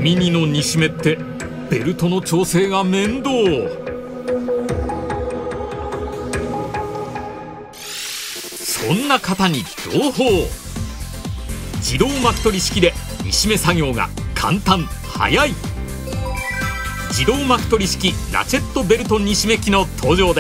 ミニの煮しめってベルトの調整が面倒。そんな方に朗報。自動巻き取り式で煮しめ作業が簡単早い。自動巻き取り式ラチェットベルト煮しめ機の登場です。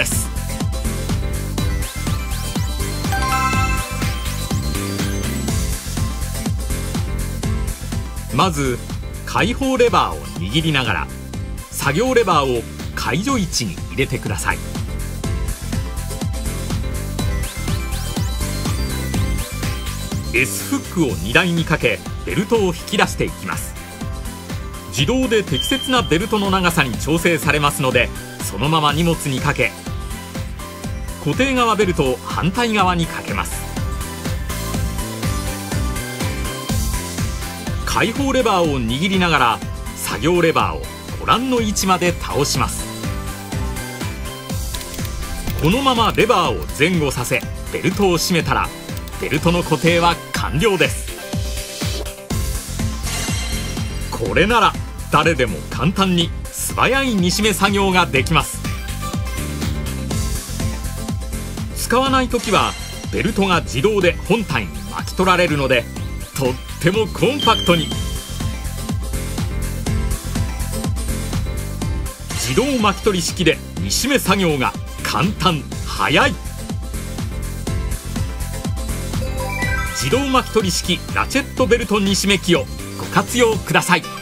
まず開放レバーを握りながら作業レバーを解除位置に入れてください。S フックを荷台にかけベルトを引き出していきます。自動で適切なベルトの長さに調整されますので、そのまま荷物にかけ固定側ベルトを反対側にかけます。開放レバーを握りながら作業レバーをご覧の位置まで倒します。このままレバーを前後させベルトを締めたらベルトの固定は完了です。これなら誰でも簡単に素早い煮しめ作業ができます。使わない時はベルトが自動で本体に巻き取られるのでとってもコンパクトに。自動巻き取り式で煮しめ作業が簡単早い。自動巻き取り式ラチェットベルト煮しめ機をご活用ください。